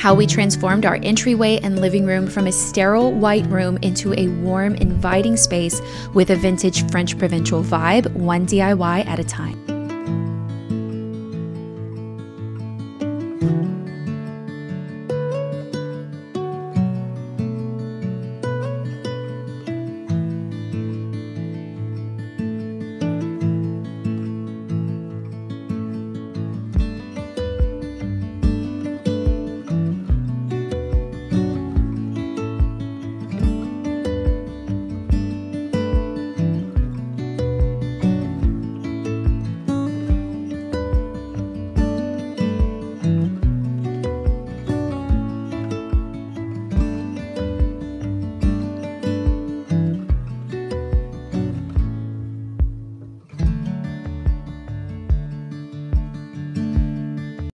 how we transformed our entryway and living room from a sterile white room into a warm, inviting space with a vintage French provincial vibe, one DIY at a time.